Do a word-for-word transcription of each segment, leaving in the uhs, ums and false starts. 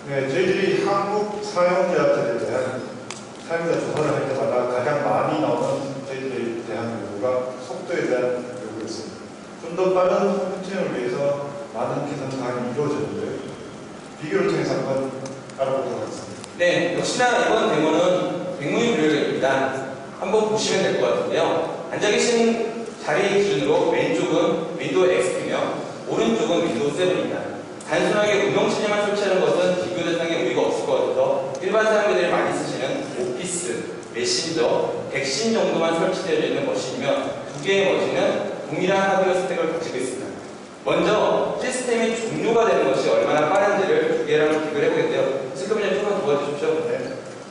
네, 저희들이 한국 사용자들에 대한 사용자 조사를 할 때마다 가장 많이 나오는 저희들에 대한 요구가 속도에 대한 요구였습니다. 좀 더 빠른 홈팅을 위해서 많은 개선 사항이 이루어졌는데요. 비교를 통해서 한번 알아보도록 하겠습니다. 네, 역시나 이번 데모는 백문이 불여일견입니다. 한번 보시면 될 것 같은데요. 앉아 계신 자리 기준으로 왼쪽은 윈도우 엑스피며 오른쪽은 윈도우 세븐입니다. 단순하게 운영체제만 설치하는 것은 비교 대상에 우리가 없을 것 같아서 일반 사용자들이 많이 쓰시는 오피스, 메신저, 백신 정도만 설치되어 있는 머신이며 두 개의 머신은 동일한 하드웨어 스택을 가지고 있습니다. 먼저 시스템이 종료가 되는 것이 얼마나 빠른지를 두 개랑 비교를 해보겠는데요. 슬금님 조금만 도와주십시오. 네.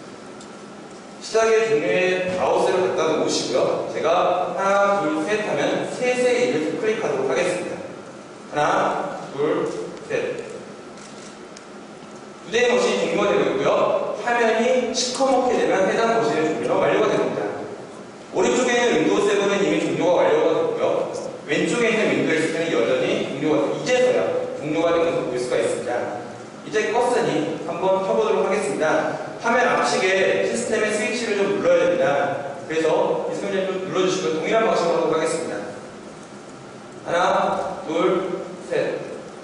시작의 종료에 마우스를 갖다 놓으시고요. 제가 하나, 둘, 셋 하면 셋의 일을 클릭하도록 하겠습니다. 하나, 둘, 셋. 두 대의 머신이 종료가 되고 있고요. 화면이 시커멓게 되면 해당 머신의 종료가 완료가 됩니다. 오른쪽에 있는 윈도우 세븐은 이미 종료가 완료가 됐고요. 왼쪽에 있는 윈도우 엑스피는 여전히 종료가 이제서야 종료가 된 것을 볼 수가 있습니다. 이제 껐으니 한번 켜보도록 하겠습니다. 화면 앞쪽에 시스템의 스위치를 좀 눌러야 됩니다. 그래서 이 스위치를 좀 눌러주시고 동일한 방식으로 하도록 하겠습니다. 하나, 둘, 셋.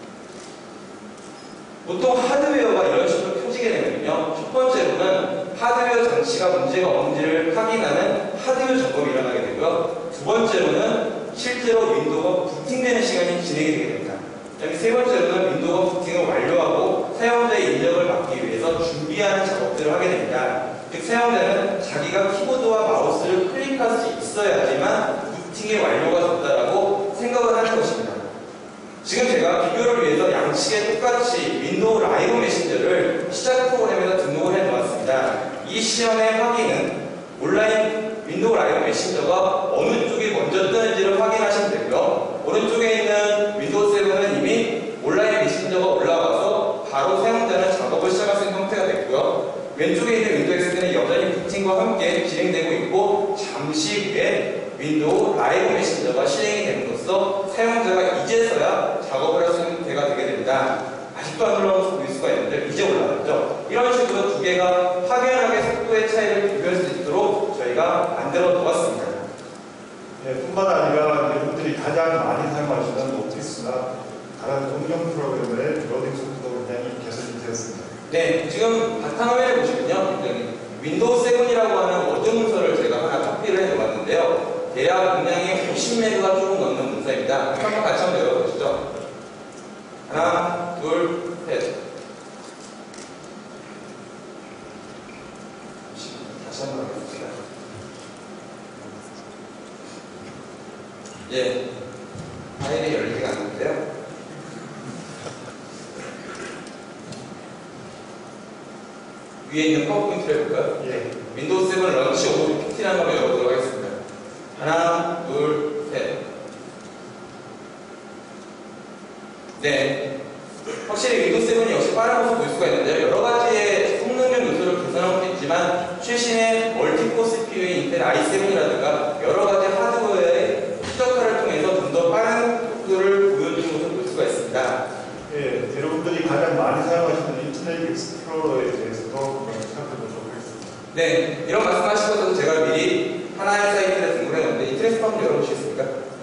보통 하드웨어가 이런 식으로 켜지게 되면요. 첫 번째로는 하드웨어 장치가 문제가 없는지를 확인하는 하드웨어 점검이 일어나게 되고요. 두 번째로는 실제로 윈도우가 부팅되는 시간이 진행이 되게 됩니다. 여기 세 번째로는 윈도우가 부팅을 완료하고 사용자의 입력을 받기 위해서 준비하는 작업들을 하게 됩니다. 즉 사용자는 자기가 키보드와 마우스를 클릭할 수 있어야지만 부팅이 완료가 됐다라고 생각을 하는 것입니다. 지금 제가 비교를 위해서 양측에 똑같이 윈도우 라이브 메신저를 시작 프로그램에서 등록을 해 놓았습니다. 이 시험의 확인은 온라인 윈도우 라이브 메신저가 어느 쪽이 먼저 뜨는지를 확인하시면 되고요. 오른쪽에 있는 윈도우 세븐은 이미 온라인 메신저가 올라와서 바로 사용자는 작업을 시작할 수 있는 형태가 됐고요. 왼쪽에 있는 윈도우 엑스피는 여전히 부팅과 함께 진행되고 있고 잠시 후에 윈도우 라이브 메신저가 실행이 됨으로써 사용자가 이제서야 작업을 할 수 있는 때가 되게 됩니다. 아직도 안 올라온 모습 보일 수가 있는데 이제 올라왔죠. 이런 식으로 두 개가 확연하게 속도의 차이를 비교할 수 있도록 저희가 만들어 놓았습니다. 네, 뿐만 아니라 여러분들이 가장 많이 사용하시는 오피스나 다른 응용 프로그램의 로딩 속도도 굉장히 개선이 되었습니다. 네, 지금 바탕화면을 보시면요. 윈도우 세븐이라고 하는 워드 문서를 제가 하나 카피를 해 놓았는데요. 대략 용량이 오십 메가가 조금 넘는 문서입니다. 한번 같이 한번 열어보시죠. 하나, 둘, 셋. 다시 한번 해봅시다. 예, 파일이 열리지가 않는데요. 위에 있는 파워포인트를 해볼까요? 예. 윈도우 세븐 런치 오토 피티라는 걸 열어보도록 하겠습니다. 하나, 둘, 셋. 네. 확실히 윈도우 세븐이 역시 빠른 모습 볼 수가 있는데요. 여러 가지의 성능적 요소를 개선하고 있지만 최신의 멀티코어 씨피유인 인텔 아이 세븐이라든가 여러 가지 하드웨어의 최적화를 통해서 좀 더 빠른 속도를 보여주는 것을 볼 수가 있습니다. 예, 여러분들이 가장 많이 사용하시는 인터넷 익스플로러에 대해서도 살펴보도록 하겠습니다. 네, 이런 말씀하시고도 제가 미리 하나의 사이트를 등록을 했는데 인터넷 스토어 한번 열어보시겠습니까?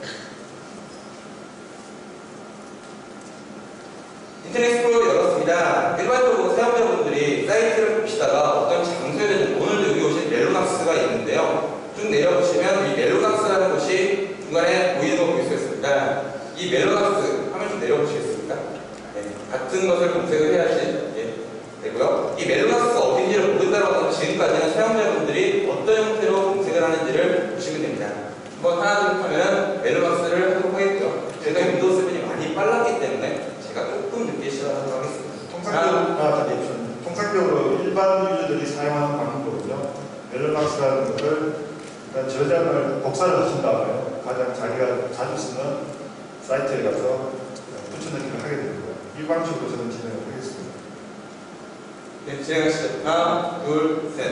인터넷 스토어 열었습니다. 일반적으로 사용자분들이 사이트를 보시다가 어떤 장소에 대해서 오늘도 여기 오신 멜로낙스가 있는데요. 쭉 내려보시면 이 멜로낙스라는 곳이 중간에 보이는 거 볼 수 있습니다. 이 멜로낙스 화면 좀 내려보시겠습니까? 네, 같은 것을 검색을 해야지 예, 되고요. 이 멜로낙스가 어딘지를 모른다고 하면 지금까지는 사용자분들이 어떤 형태로 검색을 하는지를 보시면 됩니다. 한번 하나 둘 하면 멜로낙스를 하도록 하겠죠. 제가 윈도우 세븐이 많이 빨랐기 때문에 제가 조금 늦게 시작하도록 하겠습니다. 통상적으로, 아, 통상적으로 일반 유저들이 사용하는 방법은요. 멜로낙스라는 것을 일단 저장을 복사를 하신 다음에 가장 자기가 자주 쓰는 사이트에 가서 붙여넣기를 하게 됩니다. 이 방식으로 저는 진행을 하겠습니다. 네, 진행하시죠. 하나, 둘, 셋.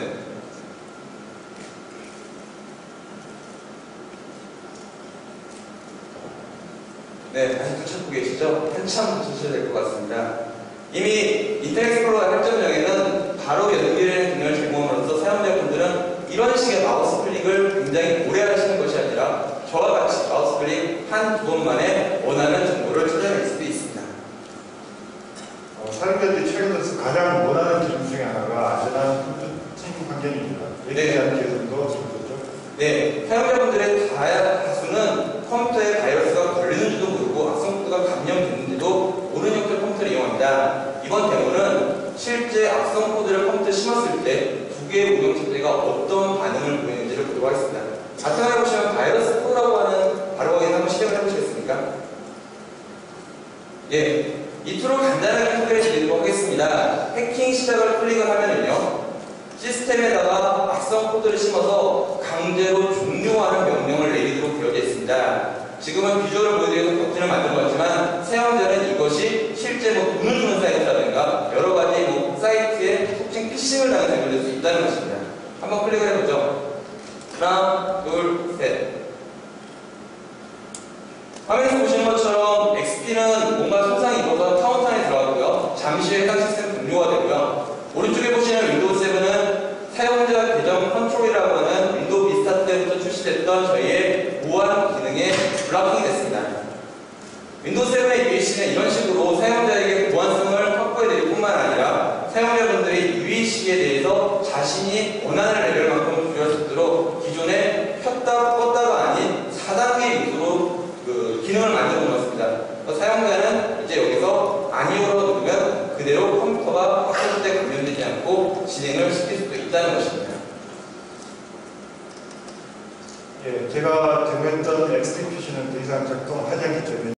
네, 아직도 찾고 계시죠? 한참 찾으셔야 될 것 같습니다. 이미 인터넷 익스플로러 할 점 사용자들이 최근 들어서 가장 원하는 기능 중에 하나가 안전한 컴퓨터 침입 환경입니다. 여기에 대한 개선도 있었죠. 네, 사용자분들의 다수는 컴퓨터에 바이러스가 걸리는지도 모르고 악성 코드가 감염됐는데도 모르는 형태의 컴퓨터를 이용합니다. 이번 데모는 실제 악성 코드를 컴퓨터에 심었을 때 두 개의 운영체제가 어떤 반응을 보이는지를 보도록 하겠습니다. 바탕에 보시면 바이러스 코드라고 하는 바로 확인 한번 실행을 해보시겠습니까? 예, 이 툴을 간단하게 소개해 드리도록 하겠습니다. 해킹 시작을 클릭을 하면은요, 시스템에다가 악성 코드를 심어서 강제로 종료하는 명령을 내리도록 되어 있습니다. 지금은 비주얼을 보여드리기 위해서 버튼을 만들어 봤지만 사용자는 이것이 실제 뭐 돈을 주는 사이트라든가 여러 가지 뭐 사이트에 속칭 피싱을 당해 잘못될 수 있다는 것입니다. 한번 클릭을 해보죠. 하나, 둘, 셋. 화면에서 보시는 것처럼 엑스피는 뭔가 손상이 입어서 카운터 안에 들어갔고요. 잠시 후에 해당 시스템 종료가 되고요. 오른쪽에 보시는 윈도우 세븐은 사용자 계정 컨트롤이라고 하는 윈도우 비스타 때부터 출시됐던 저희의 보안 기능에 블락이 됐습니다. 윈도우 세븐의 유이씨는 이런 식으로 사용자에게 보안성을 확보해드릴 뿐만 아니라 사용자분들이 유이씨에 대해서 자신이 원하는 레벨만큼 조절할 수 있도록 기존에 켰다 껐다가 아닌 사 단계 유도로 그 기능을 만들어 놓았습니다. 사용자는 이제 여기서 아니오로 누르면 그대로 컴퓨터가 확보될 때 감염되지 않고 진행을 시킬 수도 있다는 것입니다. 예, 제가 제공했던 엑스티 피씨는 더 이상 작동하지 않기 때문에